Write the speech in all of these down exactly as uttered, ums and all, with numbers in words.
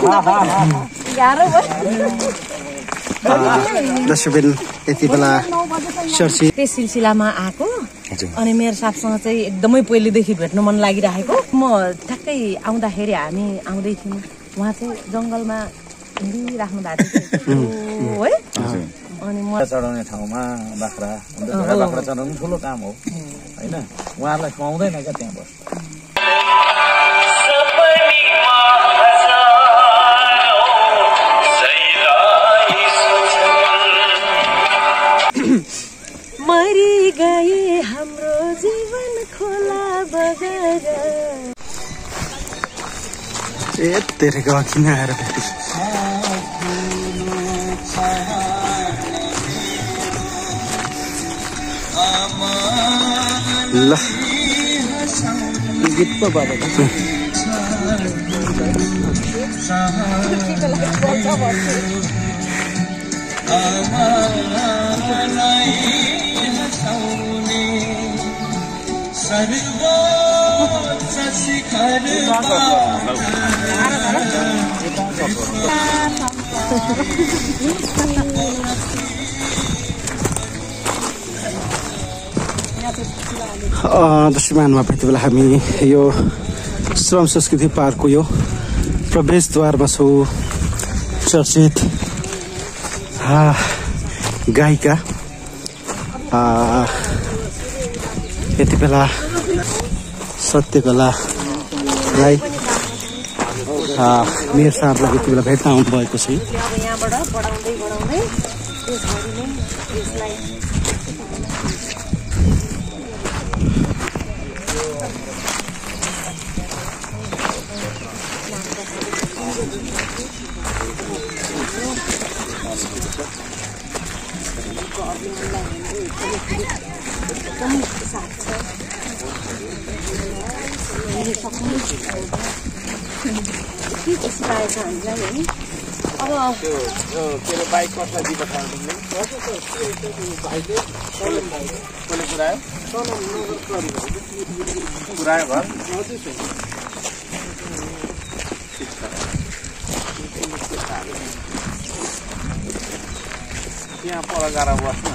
दर्शकबिन यति बेला चर्चित त्यस सिलसिलामा आएको अनि मेरो साथसँग चाहिँ एकदमै पहिलेदेखि भेट्न मन लागिरहेको म ठ्याक्कै आउँदाखेरि हामी आउँदै थियौँ उहाँ चाहिँ जङ्गलमा हिँडिराख्नु भएको थियो है अनि म चढाउने ठाउँमा बाख्रा बाख्रा चढाउनु ठुलो काम हो होइन उहाँहरूलाई खुवाउँदैन क्या त्यहाँ बस्नु मरी गए हाम्रो जीवन खोला बगेर ए तेरे गाउँ किन आएर भेटी ल गीत पो बाजेको छ सर्वोच्च शिखर दर्शकमानमा यति बेला हामी यो श्रम संस्कृति पार्कको यो प्रवेशद्वारमा छौँ। चर्चित गायिका यति बेला सत्यकला राई मेरो साथलाई यति बेला भेट्न आउनु भएको छ। तेरो बाइक कसलाई दिएको छ भाइले कसले कुरायो कुरायो घर यहाँ पर गएर बस्नु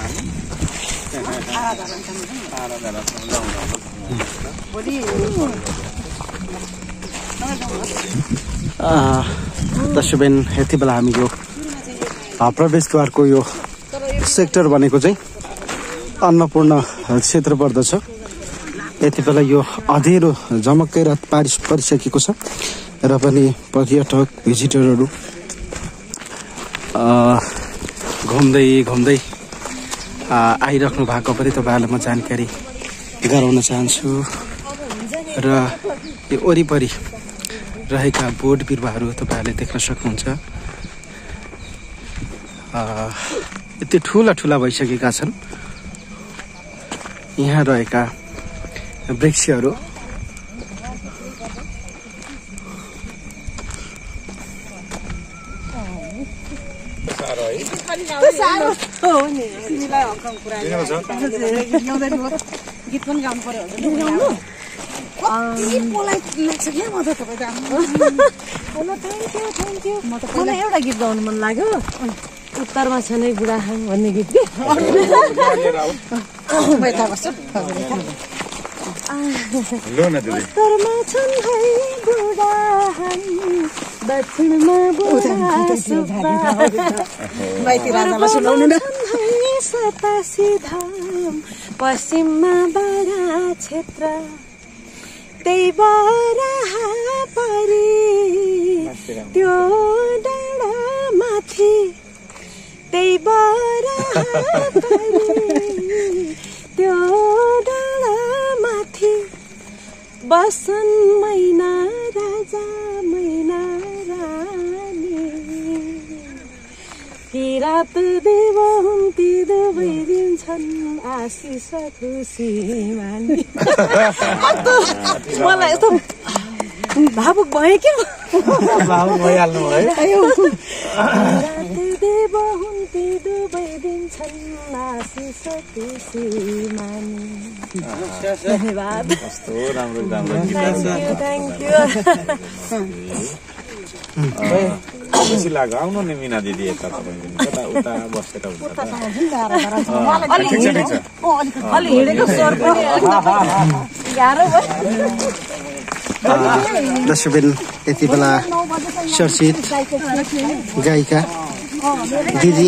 हामी दर्शकबिन यति बेला हामी यो प्रवेशद्वारको यो सेक्टर भनेको चाहिँ अन्नपूर्ण क्षेत्र पर्दछ। यति बेला यो अँधेरो झमक्कै रात पारिस परिसकेको छ र पनि पर्यटक भिजिटरहरू घुम्दै घुम्दै आइराख्नु भएको पनि तपाईँहरूलाई म जानकारी गराउन चाहन्छु। र यो वरिपरि रहेका बोट बिरुवाहरू तपाईँहरूले देख्न सक्नुहुन्छ। यति ठुला ठुला भइसकेका छन् यहाँ रहेका वृक्षहरू। गीत पनि गाउनु पर्यो मलाई एउटा गीत गाउनु मन लाग्यो उत्तरमा छ नै बुढा भन्ने गीत कि उत्तरमा छन् है बुढा दक्षिणमा सतासी धाम पश्चिममा बारा क्षेत्र त्यही बराहा परी त्यो डाँडा माथि त्यही बराहा परी त्यो डाँडा माथि बसन मैना राजा मैना रानी किरात देव हुन्ती दुवै दिन्छन् आशिष खुसी मानी। मलाई यस्तो भावुक भए क्या भावुक भइहाल्नु है। किरात देव हुन्ती दुवै दिन्छन् आशिष खुसी मानी। धन्यवाद। कस्तो राम्रो राम्रो थ्याङ्क यू थ्याङ्क यू। खुसी लाग्यो आउनु नि मिना दिदी यता तपाईँ कता उता बसेर हुन्छ अलि हिँडेको स्वर पनि गाह्रो दर्शकबिन यति बेला चर्चित गायिका दिदी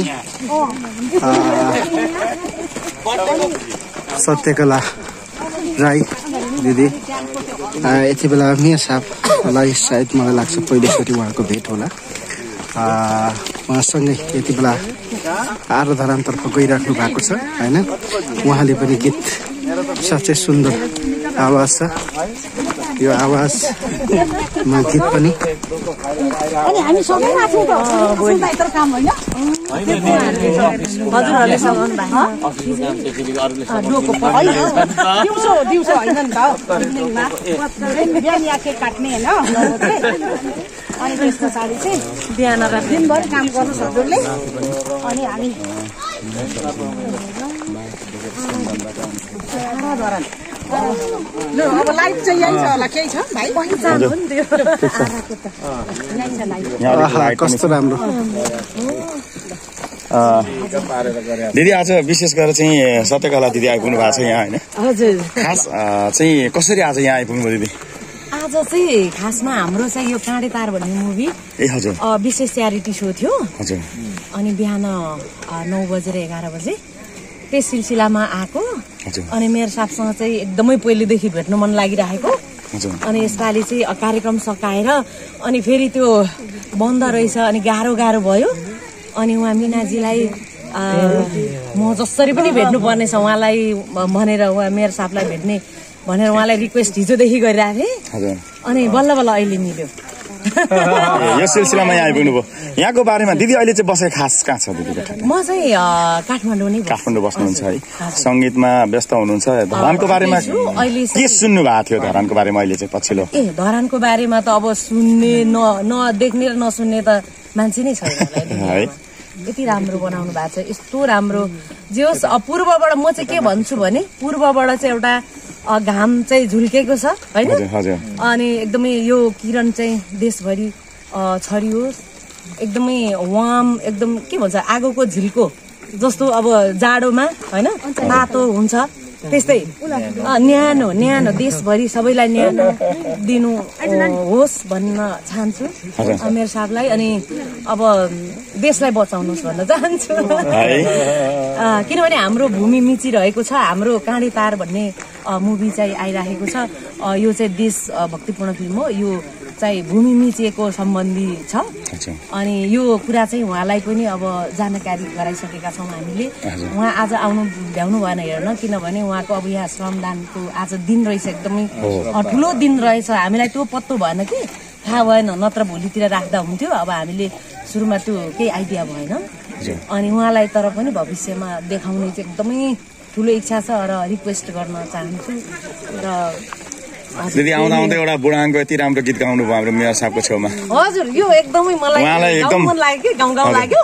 सत्यकला राई दिदी यति बेला मिया साहबलाई सायद मलाई लाग्छ पहिलोचोटि उहाँको भेट होला उहाँसँगै यति बेला आराधनातर्फ गइराख्नु भएको छ होइन उहाँले पनि गीत साँच्चै सुन्दर आवाज छ यो आवाजमा गीत पनि अनि त्यस पछाडि चाहिँ बिहान र दिनभरि काम गर्नु हजुरले अनि हामी अब लाइट चाहिँ यही छ होला केही छ भाइ कस्तो राम्रो दिदी आज विशेष गरेर चाहिँ सत्यकला दिदी आइपुग्नु भएको छ यहाँ होइन हजुर खास चाहिँ कसरी आज यहाँ आइपुग्नु भयो दिदी आज चाहिँ खासमा हाम्रो चाहिँ यो काँडे तार भन्ने मुभी ए हजुर विशेष च्यारिटी सो थियो हजुर अनि बिहान नौ बजेर एघार बजे त्यस सिलसिलामा आएको अनि मेरो साथसँग चाहिँ एकदमै पहिलेदेखि भेट्नु मन लागिरहेको अनि यसपालि चाहिँ कार्यक्रम सकाएर अनि फेरि त्यो बन्द रहेछ अनि गाह्रो गाह्रो भयो अनि उहाँ मिनाजीलाई म जसरी पनि भेट्नु पर्नेछ उहाँलाई भनेर उहाँ मेरो साथलाई भेट्ने भनेर उहाँलाई रिक्वेस्ट हिजोदेखि गरिरहेको थिएँ अनि बल्ल बल्ल अहिले मिल्यो यो सिलसिलामा यहाँ आइपुग्नु भयो यहाँको बारेमा दिदी अहिले चाहिँ बसेको खास कहाँ छ दिदी म चाहिँ काठमाडौँ नै काठमाडौँ बस्नुहुन्छ है सङ्गीतमा व्यस्त हुनुहुन्छ धरानको बारेमा के सुन्नु भएको थियो धरानको बारेमा अहिले चाहिँ पछिल्लो ए धरानको बारेमा त अब सुन्ने न नदेख्ने र नसुन्ने त मान्छे नै छैन है यति राम्रो बनाउनु भएको छ यस्तो राम्रो जे होस् पूर्वबाट म चाहिँ के भन्छु भने पूर्वबाट चाहिँ एउटा घाम चाहिँ झुल्केको छ होइन अनि एकदमै यो किरण चाहिँ देशभरि छरियोस् एकदमै वार्म एकदम के भन्छ आगोको झिल्को जस्तो अब जाडोमा होइन तातो हुन्छ त्यस्तै न्यानो न्यानो देशभरि सबैलाई न्यानो दिनु होस् भन्न चाहन्छु मेरो साथलाई अनि अब देशलाई बचाउनुहोस् भन्न चाहन्छु किनभने हाम्रो भूमि मिचिरहेको छ हाम्रो काँडे तार भन्ने मुभी चाहिँ आइरहेको छ यो चाहिँ देश भक्तिपूर्ण फिल्म हो यो चाहिँ भूमि मिचिएको सम्बन्धी छ अनि यो कुरा चाहिँ उहाँलाई पनि अब जानकारी गराइसकेका छौँ हामीले उहाँ आज आउनु भ्याउनु भएन हेर्न किनभने उहाँको अब यहाँ श्रमदानको आज दिन रहेछ एकदमै ठुलो दिन रहेछ हामीलाई त्यो पत्तो भएन कि थाहा भएन नत्र भोलितिर राख्दा हुन्थ्यो अब हामीले सुरुमा त्यो केही आइडिया भएन अनि उहाँलाई तर पनि भविष्यमा देखाउने चाहिँ एकदमै ठुलो इच्छा छ र रिक्वेस्ट गर्न चाहन्छु र दिदी आउँदा आउँदा एउटा बुढाङको यति राम्रो गीत गाउनु भयो हाम्रो मेयर साहबको छेउमा हजुर यो एकदमै मलाई एकदम मन लाग्यो कि गाउँ गाउँ लाग्यो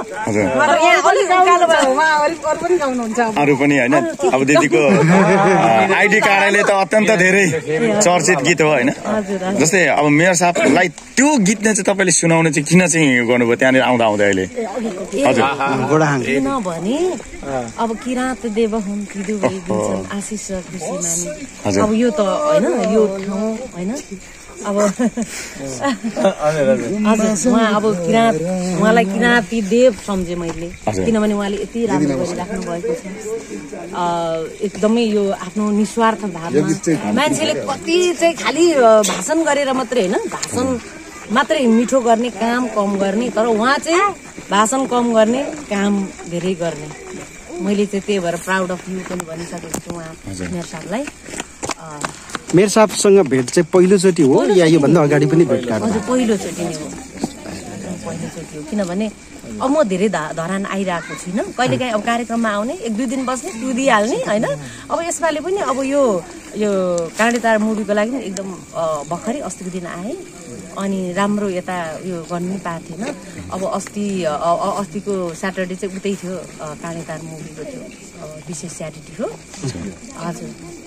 अरू पनि होइन अब दिदीको आइडी कार्डले त अत्यन्त धेरै चर्चित गीत हो होइन जस्तै अब मेयर साहबलाई त्यो गीत चाहिँ तपाईँले सुनाउनु चाहिँ किन चाहिँ गर्नुभयो त्यहाँनिर आउँदा आउँदा अहिले किनभने अब किराँत देव हुन् दिदुभाइ दिन्छन् आशिष र खुसी मानी अब यो त होइन यो ठाउँ होइन अब हजुर उहाँ अब किराँत उहाँलाई किराँती देव सम्झेँ मैले किनभने उहाँले यति राम्रो गरिराख्नु भएको छ एकदमै यो आफ्नो निस्वार्थ भावमा मान्छेले कति चाहिँ खालि भाषण गरेर मात्रै होइन भाषण मात्रै मिठो गर्ने काम कम गर्ने तर उहाँ चाहिँ भाषण कम गर्ने काम धेरै गर्ने मैले चाहिँ त्यही भएर प्राउड अफ यु पनि भनिसकेको छु उहाँ मेरो साथलाई मेरो साहबसँग भेट चाहिँ पहिलोचोटि हो या योभन्दा अगाडि पनि भेटघाट हजुर पहिलोचोटि नै हो पहिलोचोटि हो किनभने अब म धेरै धरान आइरहेको छुइनँ कहिलेकाहीँ अब कार्यक्रममा आउने एक दुई दिन बस्ने दिइहाल्ने होइन अब यसपालि पनि अब यो यो काँडे तार मुभीको लागि पनि एकदम भर्खरै अस्तिको दिन आएँ अनि राम्रो यता यो गर्नु पनि पाएको थिएन अब अस्ति अस्तिको स्याटरडे चाहिँ उतै थियो काँडे तार मुभीको त्यो विशेष च्यारिटी हो हजुर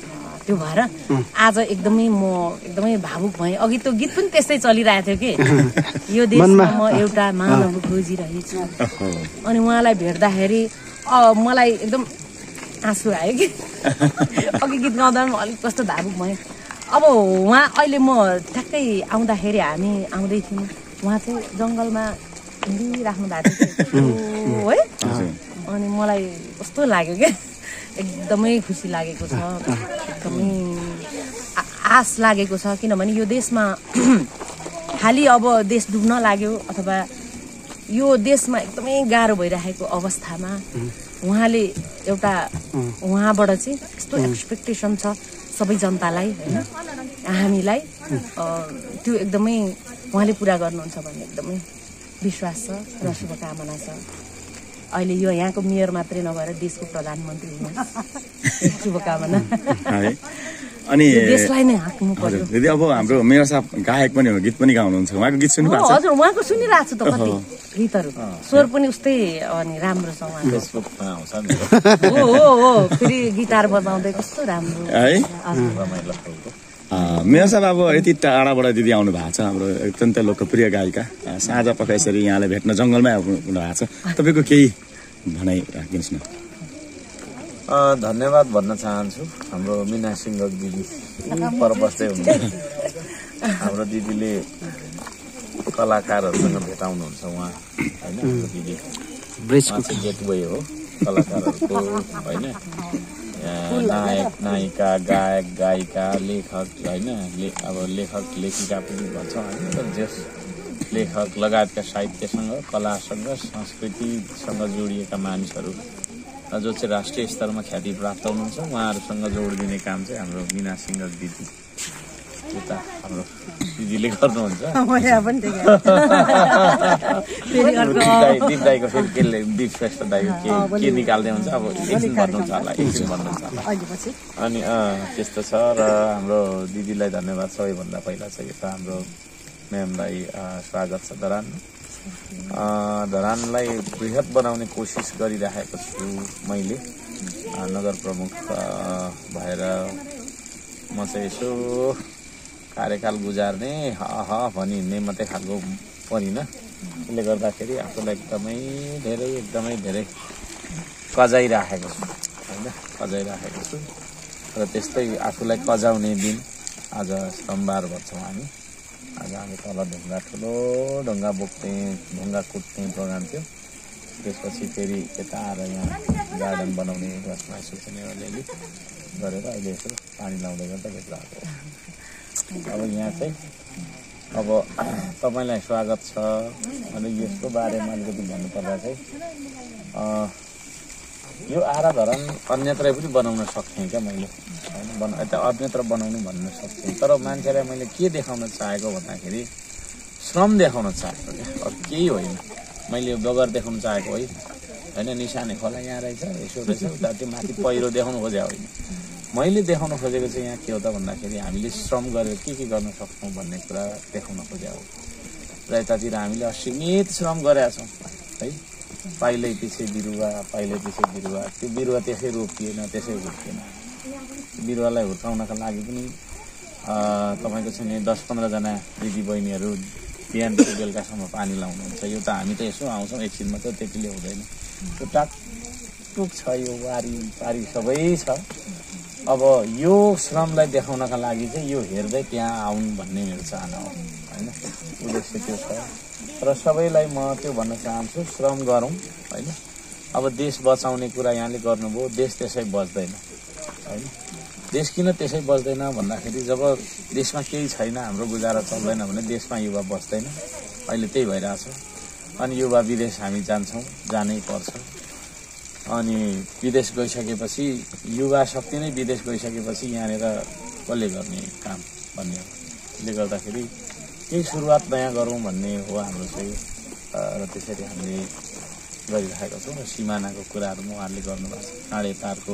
त्यो भएर आज एकदमै म एकदमै भावुक भएँ। अघि त्यो गीत पनि त्यस्तै चलिरहेको थियो कि यो देशमा म एउटा मानव खोजिरहेछु अनि उहाँलाई भेट्दाखेरि मलाई एकदम आँसु आयो कि अघि गीत गाउँदा पनि अलिक कस्तो भावुक भएँ। अब उहाँ अहिले म ठ्याक्कै आउँदाखेरि हामी आउँदै थियौँ, उहाँ चाहिँ जङ्गलमा हिँडिराख्नु भएको थियो है अनि मलाई कस्तो लाग्यो क्या एकदमै खुसी लागेको छ, एकदमै आश लागेको छ। किनभने यो देशमा खालि अब देश डुब्न लाग्यो अथवा यो देशमा एकदमै गाह्रो भइरहेको अवस्थामा उहाँले एउटा उहाँबाट चाहिँ यस्तो एक्सपेक्टेसन छ सबै जनतालाई होइन हामीलाई त्यो एकदमै उहाँले पुरा गर्नुहुन्छ भन्ने एकदमै विश्वास छ र शुभकामना छ। अहिले यो यहाँको मेयर मात्रै नभएर देशको प्रधानमन्त्री हुनुहुन्छ शुभकामना। अनि देशलाई नै हाँक्नु पर्यो। दिदी अब हाम्रो मेयर साहब गायक पनि हो, गीत पनि गाउनुहुन्छ, उहाँको गीत सुन्नु भएको छ? हजुर उहाँको सुनिरहेको छु त कति गीतहरू, स्वर पनि उस्तै अनि राम्रो छ उहाँको। फेसबुकमा आउँछ नि हो हो हो फेरि गिटार बजाउँदै कस्तो राम्रो है। मेयर साहब अब यति टाढाबाट दिदी आउनु भएको छ, हाम्रो अत्यन्त लोकप्रिय गायिका, साँझ पखाइसरी यहाँलाई भेट्न जङ्गलमै आउनु भएको छ, तपाईँको केही भनाइ राखिदिनुहोस् न। धन्यवाद भन्न चाहन्छु हाम्रो मिना सिंह दिदी पर बस्दै हुनुहुन्छ। हाम्रो दिदीले कलाकारहरूसँग भेटाउनुहुन्छ उहाँ होइन, हाम्रो दिदी चाहिँ गेटवे हो कलाकारहरूको होइन, नायक नायिका गायक गायिका लेखक होइन, अब लेखक लेखिका पनि भन्छौँ होइन, जस लेखक लगायतका साहित्यसँग कलासँग संस्कृतिसँग जोडिएका मानिसहरू जो चाहिँ राष्ट्रिय स्तरमा ख्याति प्राप्त हुनुहुन्छ उहाँहरूसँग जोड दिने काम चाहिँ हाम्रो मिना सिंह दिदी यता हाम्रो दिदीले गर्नुहुन्छ। दिप दाईको फेरि केले दिप श्रेष्ठ दाईको के के निकाल्दै हुन्छ अब एकछिन भन्नुहुन्छ होला एकछिन भन्नुहुन्छ होला अनि त्यस्तो छ। र हाम्रो दिदीलाई धन्यवाद सबैभन्दा पहिला चाहिँ यता हाम्रो म्यामलाई स्वागत छ। धरान धरानलाई बृहत बनाउने कोसिस गरिरहेको छु मैले नगर प्रमुख भएर। म चाहिँ यसो कार्यकाल गुजार्ने ह ह भनी हिँड्ने मात्रै खालको परिनँ, त्यसले गर्दाखेरि आफूलाई एकदमै धेरै एकदमै धेरै कजाइराखेको छु होइन, कजाइराखेको छु। र त्यस्तै आफूलाई कजाउने दिन आज सोमबार भन्छौँ हामी। आज हामी तल ढुङ्गा ठुलो ढुङ्गा बोक्ने ढुङ्गा कुट्ने प्रोग्राम थियो, त्यसपछि फेरि यता आएर यहाँ गार्डन बनाउने रसमा सोच्ने अलिअलि गरेर अहिले यसो पानी लाउँदै गर्दा भित्र आएको। अब यहाँ चाहिँ अब तपाईँलाई स्वागत छ अनि यसको बारेमा अलिकति भन्नुपर्दा चाहिँ यो आरा धरान अन्यत्र पनि बनाउन सक्थेँ क्या मैले होइन, बना यता अन्यत्र बनाउनु भन्न सक्थेँ। तर मान्छेलाई मैले के देखाउन चाहेको भन्दाखेरि श्रम देखाउन चाहेको क्या, अरू केही होइन। मैले बगर देखाउन चाहेको होइन होइन, निशाने खोला यहाँ रहेछ यसो रहेछ उता त्यो माथि पहिरो देखाउनु खोजेको होइन। मैले देखाउन खोजेको चाहिँ यहाँ के हो त भन्दाखेरि हामीले श्रम गरेर के के गर्न सक्छौँ भन्ने कुरा देखाउन खोजेको र यतातिर हामीले असीमित श्रम गरेका छौँ है। पाइलै पछि बिरुवा पाइलै पछि बिरुवा, त्यो बिरुवा त्यसै रोपिएन त्यसै हुर्किएन। बिरुवालाई हुर्काउनका लागि पनि तपाईँको चाहिँ दस पन्ध्रजना दिदी बहिनीहरू बिहानदेखि बेलुकासम्म पानी लाउनुहुन्छ। यो त हामी त यसो आउँछौँ एकछिनमा त त्यतिले हुँदैन, त्यो टाकटुक छ, यो वारी पारी सबै छ। अब यो श्रमलाई देखाउनका लागि चाहिँ यो हेर्दै त्यहाँ आउनु भन्ने मेरो चाहना हो होइन, उद्देश्य त्यो छ। र सबैलाई म त्यो भन्न चाहन्छु श्रम गरौँ होइन। अब देश बचाउने कुरा यहाँले गर्नुभयो, देश त्यसै बच्दैन होइन। देश किन त्यसै बच्दैन भन्दाखेरि जब देशमा केही छैन, हाम्रो गुजारा चल्दैन भने देशमा युवा बस्दैन। अहिले त्यही भइरहेछ। अनि युवा विदेश हामी जान्छौँ, जानै पर्छ। अनि विदेश गइसकेपछि युवा शक्ति नै विदेश गइसकेपछि यहाँनिर कसले गर्ने काम भन्ने हो। त्यसले गर्दाखेरि केही सुरुवात नयाँ गरौँ भन्ने हो हाम्रो चाहिँ। र त्यसरी हामीले गरिरहेका छौँ। र सिमानाको कुराहरू उहाँहरूले गर्नुभएको छ, काँडे तारको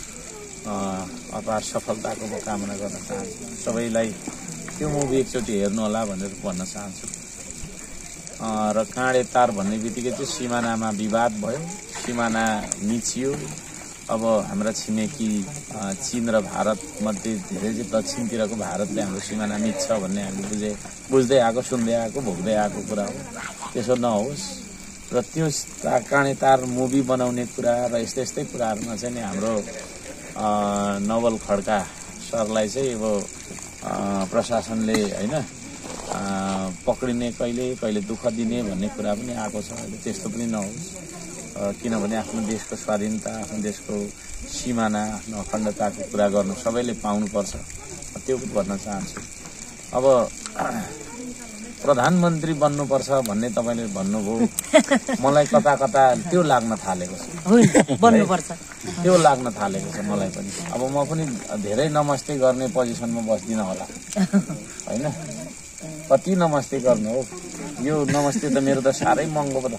अपार सफलताको म कामना गर्न चाहन्छु। सबैलाई त्यो मुभी एकचोटि हेर्नु होला भनेर भन्न चाहन्छु। र काँडे तार भन्ने बित्तिकै चाहिँ सिमानामा विवाद भयो, सिमाना मिचियो, अब हाम्रा छिमेकी चीन र भारत मध्ये धेरै चाहिँ दक्षिणतिरको भारतले हाम्रो सिमाना मिच्छ भन्ने हामीले बुझे बुझ्दै आएको सुन्दै आएको भोग्दै आएको कुरा हो। त्यसो नहोस् र त्यो काँडे तार मुभी बनाउने कुरा र यस्तै यस्तै कुराहरूमा चाहिँ नि हाम्रो नवल खड्का सरलाई चाहिँ अब प्रशासनले होइन पक्रिने कहिले कहिले दुःख दिने भन्ने कुरा पनि आएको छ। अहिले त्यस्तो पनि नहोस्, किनभने आफ्नो देशको स्वाधीनता, आफ्नो देशको सिमाना, आफ्नो अखण्डताको कुरा गर्नु सबैले पाउनुपर्छ। त्यो पनि भन्न चाहन्छु। अब प्रधानमन्त्री बन्नुपर्छ भन्ने तपाईँले भन्नुभयो, मलाई कता कता त्यो लाग्न थालेको छ, बन्नुपर्छ त्यो लाग्न थालेको छ मलाई पनि। अब म पनि धेरै नमस्ते गर्ने पोजिसनमा बस्दिनँ होला होइन। कति नमस्ते गर्नु हो, यो नमस्ते त मेरो त साह्रै महँगो पो त।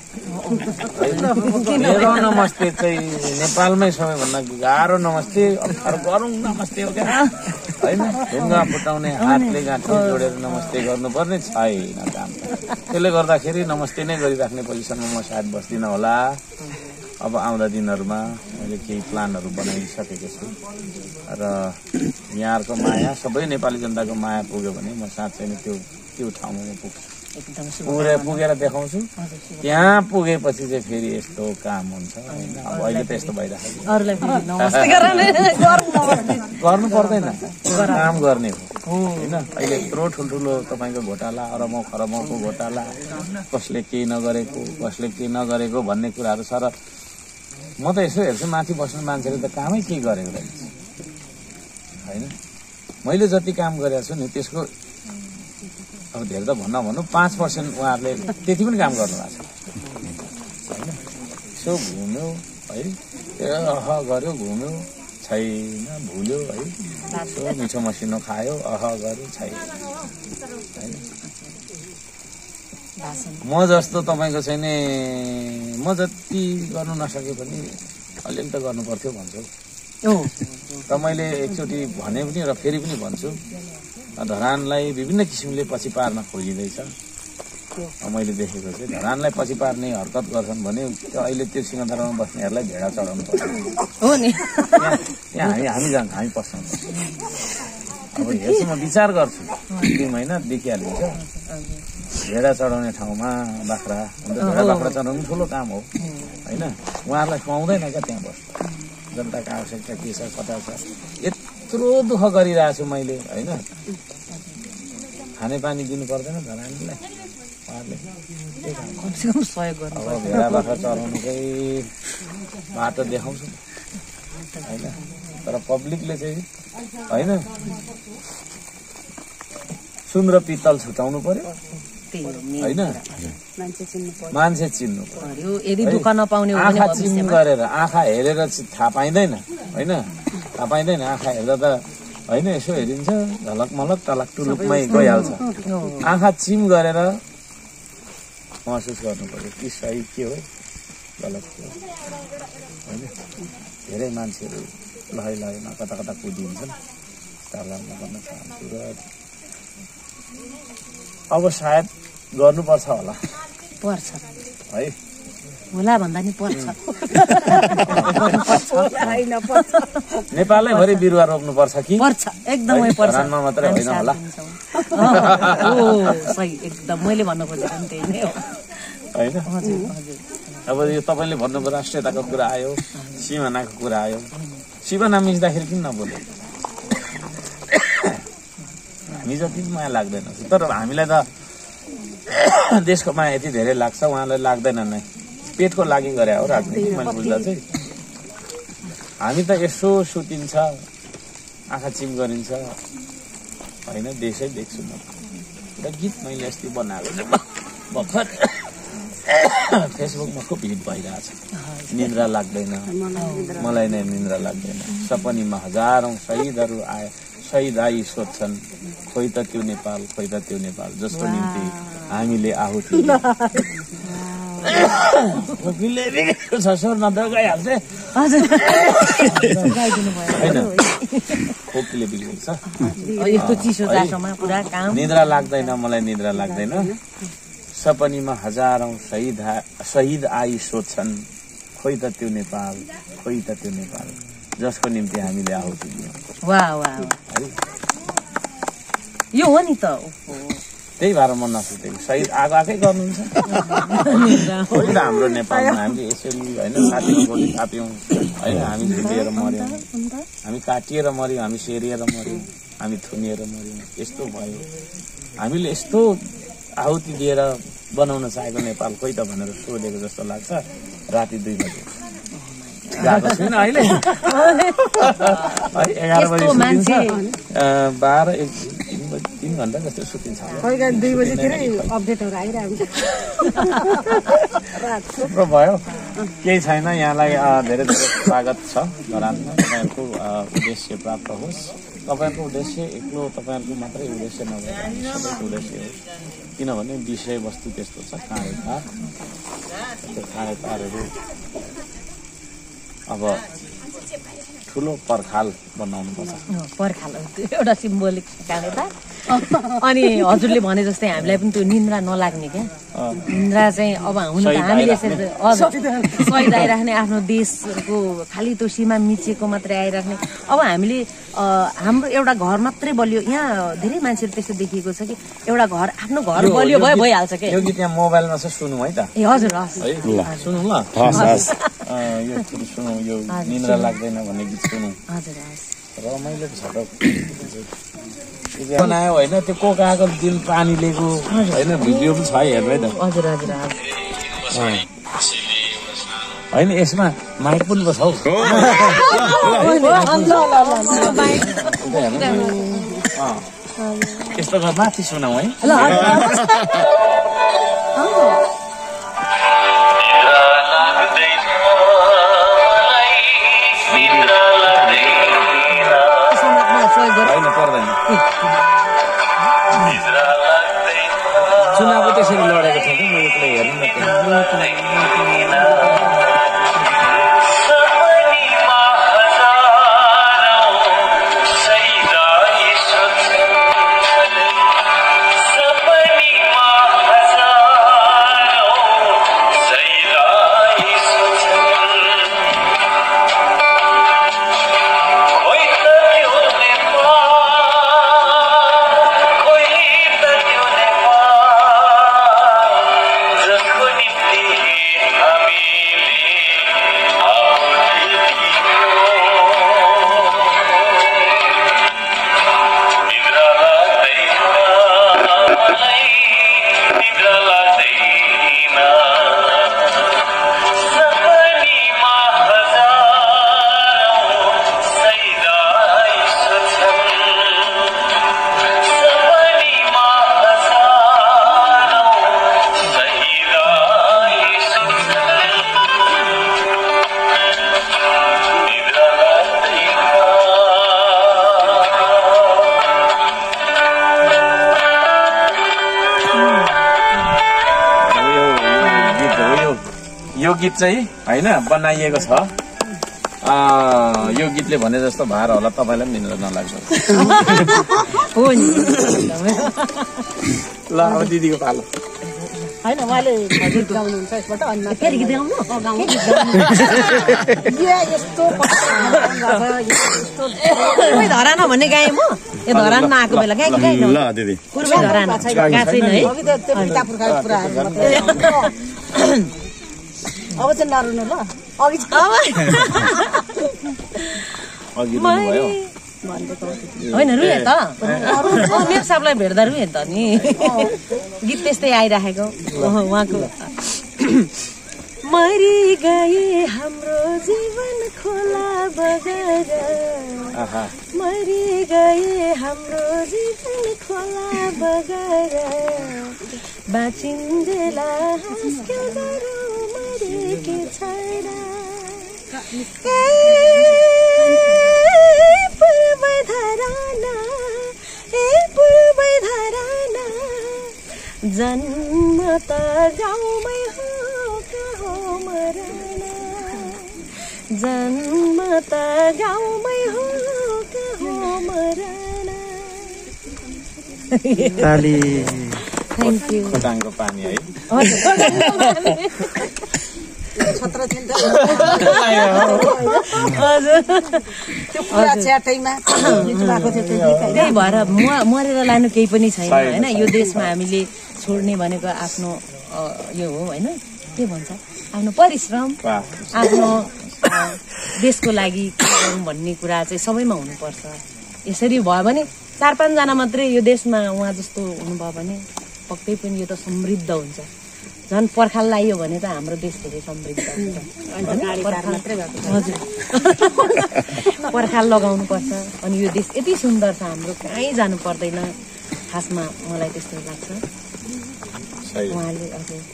मेरो नमस्ते चाहिँ नेपालमै सबैभन्दा गाह्रो नमस्ते, अप्ठ्यारो गरौँ नमस्ते हो क्या होइन। ढुङ्गा फुटाउने हातले गाँठी जोडेर नमस्ते गर्नुपर्ने छैन काम। त्यसले गर्दाखेरि नमस्ते नै गरिराख्ने पोजिसनमा म सायद बस्दिनँ होला। अब आउँदा दिनहरूमा मैले केही प्लानहरू बनाइसकेको छु र यहाँहरूको माया, सबै नेपाली जनताको माया पुग्यो भने म साँच्चै नै त्यो त्यो ठाउँमा म पुग्छु, पुगेर पुगेर देखाउँछु। त्यहाँ पुगेपछि चाहिँ फेरि यस्तो काम हुन्छ होइन। अब अहिले त यस्तो भइरहेको गर्नु पर्दैन, काम गर्ने हो होइन। अहिले यत्रो ठुल्ठुलो तपाईँको घोटाला, अरबौँ खरबौँको घोटाला, कसले केही नगरेको कसले केही नगरेको भन्ने कुराहरू छ। र म त यसो हेर्छु माथि बस्ने मान्छेले त कामै केही गरेको रहेछ होइन। मैले जति काम गरेको छु नि त्यसको अब धेरै त भन्न भनौँ पाँच पर्सेन्ट उहाँहरूले त्यति पनि काम गर्नुभएको छ होइन। यसो घुम्यो है, अह गऱ्यो घुम्यो छैन, भुल्यो है, यसो मिठो मसिनो खायो अह गऱ्यो छैन होइन। म जस्तो तपाईँको चाहिँ नि म जति गर्नु नसके पनि अलिअलि त गर्नु पर्थ्यो भन्छु र मैले एकचोटि भने पनि र फेरि पनि भन्छु, धरानलाई विभिन्न किसिमले पछि पार्न खोजिँदैछ। मैले देखेको चाहिँ धरानलाई पछि पार्ने हरकत गर्छन् भने अहिले त्यो सिंहदरबारमा बस्नेहरूलाई भेडा चढाउनु पर्छ हो नि। त्यहाँ हामी हामी जान्छ हामी पस्छौँ। अब हेर्छु म विचार गर्छु, दुई महिना देखिहालिन्छ भेडा चढाउने ठाउँमा बाख्रा, भेडा बाख्रा चढाउनु ठुलो काम हो होइन। उहाँहरूलाई खुवाउँदैन क्या त्यहाँ बस्नु, जनताको आवश्यकता के छ कता छ। यत्रो दुःख गरिरहेको छु मैले होइन। खानेपानी दिनु पर्दैन धरानीलाई उहाँहरूले, अब भेडा बाख्रा चढाउनुकै बाटो देखाउँछु होइन। तर पब्लिकले चाहिँ होइन सुन र पित्तल छुटाउनु पर्यो होइन, मान्छे चिन्नु पर्यो। यदि दुःख नपाउने आँखा चिम गरेर आँखा हेरेर थाहा पाइँदैन होइन, थाहा पाइँदैन। आँखा हेर्दा त होइन यसो हेरिन्छ झलक मलक तलक टुलुकमै गइहाल्छ। आँखा चिम गरेर महसुस गर्नु पर्यो कि सही के हो गलत के हो होइन। धेरै मान्छेहरू लहै लहैमा कता कता कुदिन्छन्, त्यस्तालाई म भन्न चाहन्छु। र अब सायद गर्नुपर्छ होला, पर्छ है होला भन्दा नि पर्छ। नेपालै भरि बिरुवा रोप्नुपर्छ कि पर्छ, एकदमै पर्छ। धरानमा मात्रै होइन होला सही, एकदम मैले भन्न खोजेको नि त्यही नै हो होइन। हजुर हजुर। अब यो तपाईँले भन्नुभयो राष्ट्रियताको कुरा आयो, सिमानाको कुरा आयो। सिमाना मिच्दाखेरि किन नबोले, हामी जति माया लाग्दैन। तर हामीलाई त देशको माया यति धेरै लाग्छ, उहाँलाई लाग्दैन नै, पेटको लागि गरे हो राजनीति। मैले बुझ्दा चाहिँ हामी त यसो सुतिन्छ, आँखा चिम गरिन्छ होइन। देशै देख्छु म एउटा गीत मैले अस्ति बनाएको छु भर्खर फेसबुकमा खुब हिट भइरहेछ। निन्द्रा लाग्दैन मलाई नै निन्द्रा लाग्दैन, सपनीमा हजारौं शहीदहरू आए, शहीद आई सोध्छन् खोइ त त्यो नेपाल खोइ त त्यो नेपाल जसको निम्ति हामीले आहुति स्वर नत्र गइहाल्छ होइन। खोकीले बिग्रेको छ, यस्तो चिसो जाडोमा पुरा काम। निद्रा लाग्दैन मलाई निद्रा लाग्दैन, सपनीमा हजारौं शहीद शहीद आई सोध्छन् खोइ त त्यो नेपाल खोइ त त्यो नेपाल जसको निम्ति हामीले आहुति दियौँ। वाह वाह यो हो नि त। त्यही भएर म नसुतेको शहीद आगो आएकै गर्नुहुन्छ। खोइ त हाम्रो नेपालमा हामीले यसरी होइन साथीको गोली थाप्यौँ होइन, हामी झुलिएर मऱ्यौँ, हामी काटिएर मऱ्यौँ, हामी सेरिएर मऱ्यौँ, हामी थुनिएर मऱ्यौँ, यस्तो भयो। हामीले यस्तो आहुति दिएर बनाउन चाहेको नेपाल खोइ त भनेर सोधेको जस्तो लाग्छ। राति दुई बजे गएको छुइनँ अहिले एघार बजी सुतिन्छ, बाह्र एक तिन घन्टा जस्तो सुतिन्छ। दुई बजीतिरै अपडेटहरू आइरहेको थुप्रो भयो। केही छैन, यहाँलाई धेरै धेरै स्वागत छ धरानमा। तपाईँहरूको उद्देश्य प्राप्त होस्। तपाईँहरूको उद्देश्य एक्लो तपाईँहरूको मात्रै उद्देश्य नभएर सबैको उद्देश्य हो। किनभने विषयवस्तु त्यस्तो छ, काँडे तार। त्यो काँडे तारहरू अब ठुलो पर्खाल बनाउनुपर्छ। पर्खाल एउटा सिम्बोलिक काँडे तार। अनि हजुरले भने जस्तै हामीलाई पनि त्यो निन्द्रा नलाग्ने क्या। निन्द्रा चाहिँ अब हुन त हामीले यसरी सहिद आइराख्ने आफ्नो देशको खालि त्यो सीमा मिचेको मात्रै आइराख्ने। अब हामीले हाम्रो एउटा घर मात्रै बलियो। यहाँ धेरै मान्छेहरू त्यस्तो देखिएको छ कि एउटा घर आफ्नो घर बलियो भयो भइहाल्छ क्या। यो गीत यहाँ मोबाइलमा चाहिँ सुनौँ है त। ए हजुर हस् सुनौँ ल। यो सुनौँ, यो निन्द्रा लाग्दैन भन्ने गीत सुनौँ। हजुर हस् रमाइलो छ त। बनायो होइन, त्यो कोकाको दिल पानी लिएको होइन, भिडियो पनि छ हेर्नु है त। हजुर हजुर होइन यसमा माइक पनि पो छ हौ। यस्तो माथि सुनाऊ है। होइन पर्दैन, चुनाव त्यसरी लडेको छ कि म एक्लै हेर्नु न। यो गीत चाहिँ होइन बनाइएको छ। यो गीतले भने जस्तो भएर होला तपाईँलाई पनि निन्द्रा नलाग्छ। ल अब दिदीको पालो। होइन उहाँले गीत गाउनुहुन्छ यसबाट। अनि फेरि गीत गाउनु पूर्वी धराना भन्ने गाएँ म। यो धरानमा आएको बेला गाएँ कि गाएँ? ल दिदी पूर्वी धराना गएको छैन है। अब चाहिँ नरुनु ल। अघि होइन रुए त मेरो साहबलाई भेट्दा रुए त नि। गीत त्यस्तै आइराखेको उहाँको। मरि गए हाम्रो जीवन खोला बगेर, मरि गए हाम्रो जीवन खोला बगेर, बाँचिन्जेला हाँस्क्यो गरौँ मरेकी छैन। पूर्व धराना ए पूर्व धराना, जन्म त गाउँमै हो कहो मरना, जन्म त गाउँमै हो कहो मरना। ताली थ्याङ्क यू। खोटाङको पानी है। छत्र चिन्ता त्यो पुरा च्याटैमा गीत भएको थियो त्यो गीत हैन। त्यही भएर म मरेर लानु केही पनि छैन होइन। यो देशमा हामीले छोड्ने भनेको आफ्नो यो हो होइन, के भन्छ आफ्नो परिश्रम, आफ्नो देशको लागि के गरौँ भन्ने कुरा चाहिँ सबैमा हुनुपर्छ। यसरी भयो भने चार पाँचजना मात्रै यो देशमा उहाँ जस्तो हुनुभयो भने पक्कै पनि यो त समृद्ध हुन्छ। झन् पर्खाल लगाइयो भने त हाम्रो देश धेरै समृद्ध हुन्छ। हजुर पर्खाल लगाउनु पर्छ। अनि यो देश यति सुन्दर छ हाम्रो, कहीँ जानु पर्दैन खासमा, मलाई त्यस्तो लाग्छ। उहाँले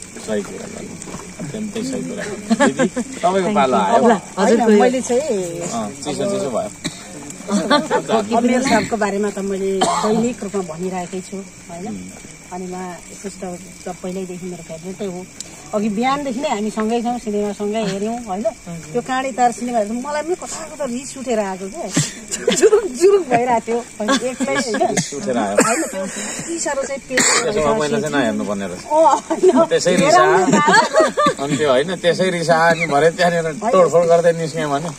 तपाईँको पालो आयो। हजुर मैले चाहिँ चिसो चिसो भयो। अमेर साहबको बारेमा त मैले दैनिक रूपमा भनिरहेकै छु होइन। अनि उहाँ सिस्टर त पहिल्यैदेखि मेरो फेभरेटै हो। अघि बिहानदेखि नै हामी सँगै छौँ, सिनेमा सँगै हेऱ्यौँ होइन। त्यो काँडी तार सिनेमा हेर्दा मलाई पनि कता कता रिस उठेर आएको क्या, जुरुक जुरुक भइरहेको थियो एक्लै होइन। त्यो यति साह्रो चाहिँ त्यसै रिसा अनि त्यो होइन, त्यसै रिसा अनि भरे त्यहाँनिर तोडफोड गर्दै निस्क्यौँ भने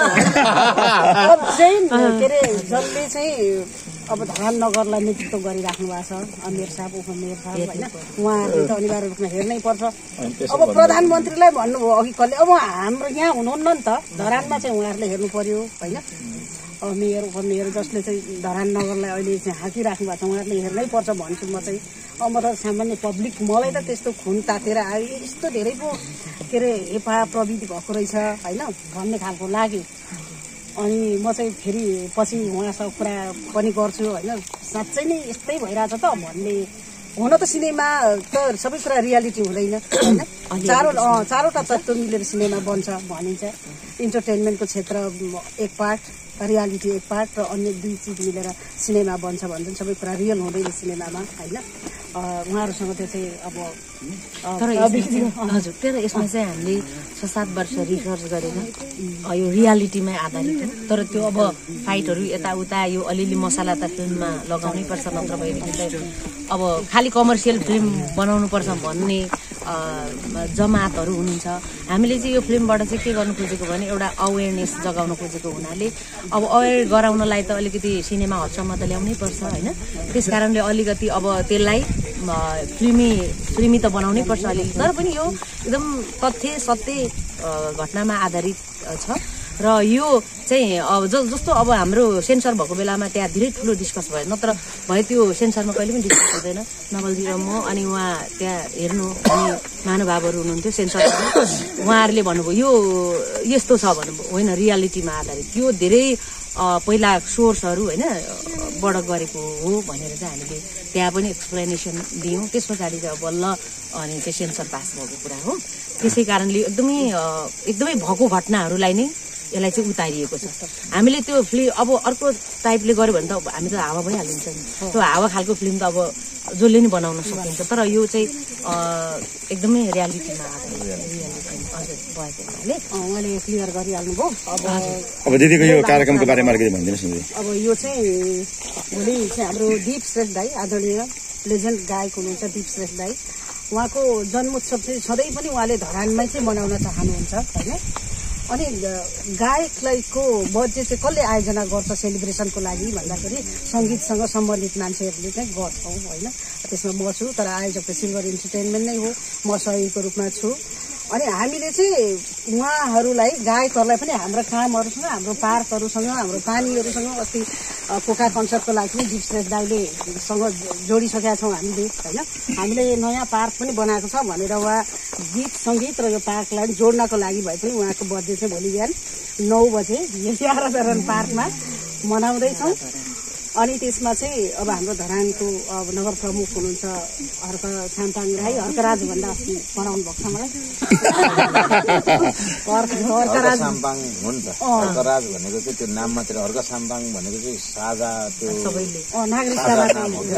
चाहिँ के अरे जसले चाहिँ अब धरान नगरलाई नेतृत्व गरिराख्नु भएको छ अमेर साहब उपमेयर साहब होइन, उहाँहरूले त अनिवार्य रूपमा हेर्नै पर्छ। अब प्रधानमन्त्रीलाई भन्नुभयो अघि कसले, अब हाम्रो यहाँ हुनुहुन्न नि त, धरानमा चाहिँ उहाँहरूले हेर्नु पर्यो होइन। अब मेयर उपमेयर जसले चाहिँ धरान नगरलाई अहिले चाहिँ हाँकिराख्नु भएको छ उहाँहरूले हेर्नै पर्छ भन्छु म चाहिँ। अब म त सामान्य पब्लिक, मलाई त त्यस्तो खुन तातेर आयो, यस्तो धेरै पो के अरे हेपा प्रविधि भएको रहेछ होइन भन्ने खालको लाग्यो। अनि म चाहिँ फेरि पछि उहाँसँग कुरा पनि गर्छु होइन, साँच्चै नै यस्तै भइरहेछ त भन्ने। हुन त सिनेमा त सबै कुरा रियालिटी हुँदैन होइन, चारवटा चारवटा तत्त्व मिलेर सिनेमा बन्छ भनिन्छ। इन्टरटेनमेन्टको क्षेत्र एक पार्ट, रियालिटी एक पार्ट र अन्य दुई चिज मिलेर सिनेमा बन्छ भन्छन्। सबै कुरा रियल हुँदैन सिनेमामा होइन। उहाँहरूसँग त्यो चाहिँ अब तर हजुर तर यसमा चाहिँ हामीले छ सात वर्ष रिसर्च गरेर यो रियालिटीमै आधारित हो। तर त्यो अब फाइटहरू यताउता यो अलिअलि मसला त फिल्ममा लगाउनै पर्छ, नत्र भएदेखि चाहिँ अब खालि कमर्सियल फिल्म बनाउनु पर्छ भन्ने जमातहरू हुनुहुन्छ। हामीले चाहिँ यो फिल्मबाट चाहिँ के गर्नु खोजेको भने एउटा अवेरनेस जगाउन खोजेको हुनाले अब अवेर गराउनलाई त अलिकति सिनेमा हलसम्म त ल्याउनै पर्छ होइन। त्यस कारणले अलिकति अब त्यसलाई फिल्मी फिल्मी त बनाउनै पर्छ अलिअलि, तर पनि यो एकदम तथ्य सत्य घटनामा आधारित छ। र यो चाहिँ अब जस्तो अब हाम्रो सेन्सर भएको बेलामा त्यहाँ धेरै ठुलो डिस्कस भयो, नत्र भए त्यो सेन्सरमा कहिले पनि डिस्कस हुँदैन। नवलजी र म अनि उहाँ त्यहाँ हेर्नु अनि महानुभावहरू हुनुहुन्थ्यो सेन्सरमा, उहाँहरूले भन्नुभयो यो यस्तो छ भन्नुभयो, होइन रियालिटीमा आधारित, यो धेरै पहिला सोर्सहरू होइन बाट गरेको हो भनेर चाहिँ हामीले त्यहाँ पनि एक्सप्लेनेसन दियौँ। त्यस पछाडि चाहिँ बल्ल अनि चाहिँ सेन्सर पास भएको कुरा हो। त्यसै कारणले एकदमै एकदमै भएको घटनाहरूलाई नै यसलाई चाहिँ उतारिएको छ। हामीले त्यो फिल्म अब अर्को टाइपले गऱ्यो भने त हामी त हावा भइहालिन्छ नि, त्यो हावा खालको फिल्म त अब जसले नि बनाउन सकिन्छ। तर यो चाहिँ एकदमै रियालिटीमा हजुर भएको हुनाले उहाँले क्लियर गरिहाल्नुभयो। अब अब दिदीको यो कार्यक्रमको बारेमा अलिकति भनिदिनुहोस् न। अब यो चाहिँ भोलि चाहिँ हाम्रो दीप श्रेष्ठ दाई, आदरणीय लेजेन्ड गायक हुनुहुन्छ दीप श्रेष्ठ दाई, उहाँको जन्मोत्सव चाहिँ सधैँ पनि उहाँले धरानमै चाहिँ मनाउन चाहनुहुन्छ होइन। अनि गायकलाईको बर्थडे चाहिँ कसले आयोजना गर्छ सेलिब्रेसनको लागि भन्दाखेरि सङ्गीतसँग सम्बन्धित मान्छेहरूले चाहिँ गर्छौँ होइन। त्यसमा म छु, तर आयोजक त सिल्भर इन्टरटेनमेन्ट नै हो, म सहयोगीको रूपमा छु। अनि हामीले चाहिँ उहाँहरूलाई गायकहरूलाई पनि हाम्रो कामहरूसँग, हाम्रो पार्कहरूसँग, हाम्रो पानीहरूसँग, अस्ति कोका कन्सर्टको लागि पनि दीप श्रेष्ठ दाइले सँग जोडिसकेका छौँ हामीले होइन। हामीले नयाँ पार्क पनि बनाएको छ भनेर उहाँ गीत सङ्गीत र यो पार्कलाई जोड्नको लागि भए पनि उहाँको बर्थडे चाहिँ भोलि बिहान नौ बजे याराधरण पार्कमा मनाउँदैछौँ। अनि त्यसमा चाहिँ अब हाम्रो धरानको अब नगर प्रमुख हुनुहुन्छ हर्क साम्पाङ राई, हर्कराज भन्दा अस्ति पढाउनु भएको छ मलाई हर्कराज साम्पाङ हो नि त। हर्कराज भनेको चाहिँ त्यो नाम मात्रै, हर्क साम्पाङ भनेको चाहिँ साझा त्यो नागरिकताबाट।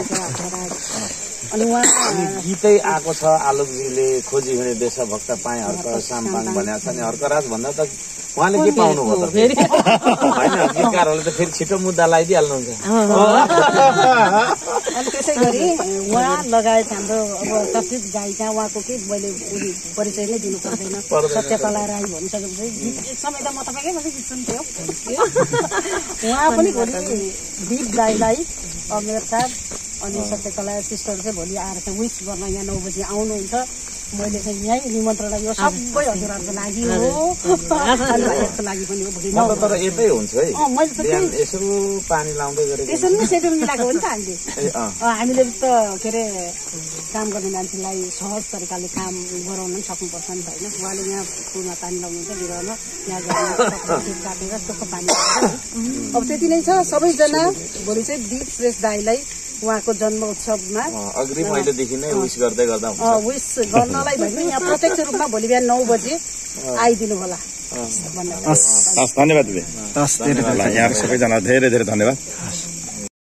अनि उहाँ गीतै आएको छ आलोकजीले, खोजी हिँडे देशभक्त पाएँ हर्क साम्पाङ भनेको छ नि। हर्कराज भन्दा त उहाँले के पाउनु भयो त फेरि होइन, गीतकारहरूले त फेरि छिटो मुद्दा लगाइदिइहाल्नुहुन्छ। अनि त्यसै गरी उहाँ लगायत हाम्रो अब चर्चित गायिका उहाँको के मैले परिचय नै दिनु पर्दैन सत्यकला राई भनिसकेपछि एक समय त म तपाईँकै मात्रै गीत सुन्थ्यो उहाँ पनि भोलि दीप दाईलाई अमेर साहब अनि सत्यकला सिस्टर चाहिँ भोलि आएर चाहिँ विस गर्न यहाँ नौ बजी आउनुहुन्छ मैले चाहिँ यहीँ निमन्त्रणा यो सबै हजुरहरूको लागि हो अनि भाइहरूको लागि पनि हो भोलि म त तर यतै हुन्छ है मैले चाहिँ यसो पानी लाउँदै गरेको त्यसरी नै सेड्युल मिलाएको हो नि त हामीले हामीले त के अरे काम गर्ने मान्छेलाई सहज तरिकाले काम गराउन पनि सक्नुपर्छ नि त होइन उहाँले यहाँ फुलमा पानी लाउनुहुन्छ बिरुवामा यहाँ गएर काटेर टुक्क पानी अब त्यति नै छ सबैजना भोलि चाहिँ दीप श्रेष्ठ दाईलाई उहाँको जन्म उत्सवमा अघि पहिलेदेखि नै विश गर्दै गर्दा विश गर्नलाई भने यहाँ प्रत्यक्ष रूपमा भोलि बिहान नौ बजे आइदिनु होला धन्यवाद दिदी यहाँ सबैजना धेरै धेरै धन्यवाद।